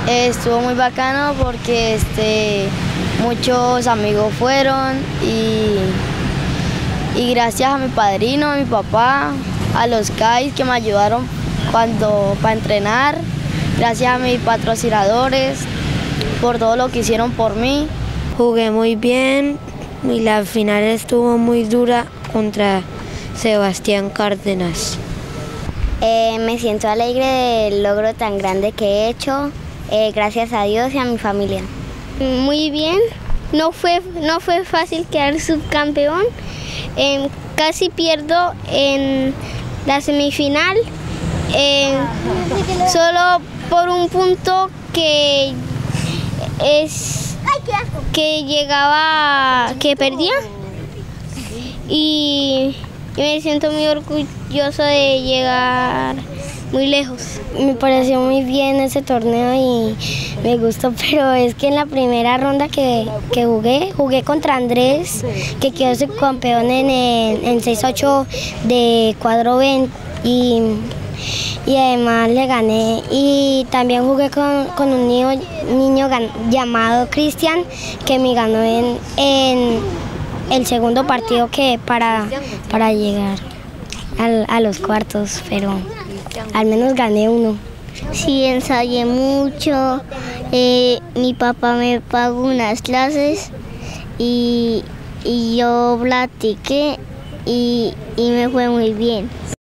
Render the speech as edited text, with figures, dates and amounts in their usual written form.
Estuvo muy bacano porque muchos amigos fueron y gracias a mi padrino, a mi papá, a los CAIs que me ayudaron para entrenar, gracias a mis patrocinadores por todo lo que hicieron por mí. Jugué muy bien y la final estuvo muy dura contra Sebastián Cárdenas. Me siento alegre del logro tan grande que he hecho, gracias a Dios y a mi familia. Muy bien, no fue fácil quedar subcampeón, casi pierdo en la semifinal, solo por un punto que perdía y me siento muy orgulloso de llegar muy lejos. Me pareció muy bien ese torneo y me gustó, pero es que en la primera ronda que jugué contra Andrés, que quedó subcampeón en 6-8 de cuadro B y además le gané. Y también jugué con un niño llamado Cristian, que me ganó en el segundo partido para llegar a los cuartos, pero al menos gané uno. Sí, ensayé mucho, mi papá me pagó unas clases y yo platiqué y me fue muy bien.